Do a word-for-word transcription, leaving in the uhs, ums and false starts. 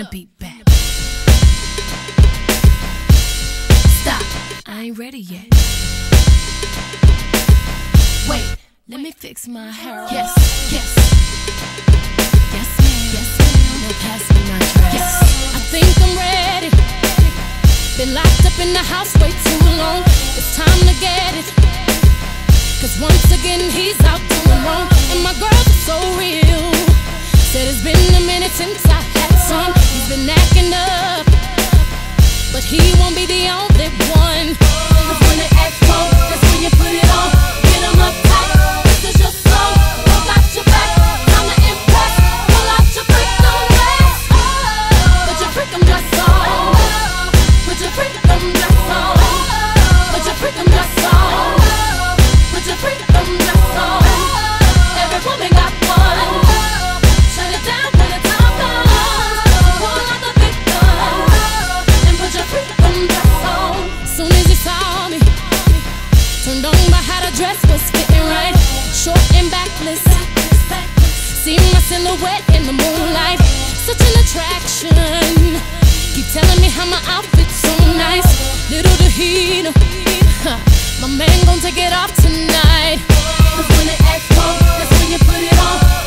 the beat back. Stop, I ain't ready yet. Wait, let me fix my hair. Yes, yes. Yes, ma'am. Yes, ma'am. Now pass me my dress. Yes. I think I'm ready. Been locked up in the house way too long. It's time to get it. Cause once again he's out doing wrong. And my girls are so real. Said it's been a minute since I had some. He's been acting up, but he won't be the only one. Cause when they act wrong, that's when you put it on. Get them up tight, this is your song. Don't got your back, time to impress. Pull out your freakum dress. Put your freakum dress on. Put your freakum dress on. Put your freakum dress on. Put your freakum dress on. Every woman got one. Shut it down when the time comes. Pull out the big gun and put your freakum dress on. Soon as he saw me, turned on by how the dress was fitting right. Short and backless, see my silhouette in the moonlight. Such an attraction. Keep telling me how my outfit's so nice. Little did he know, my man gon' take it off tonight. Cause when it acts wrong, that's when you put it on.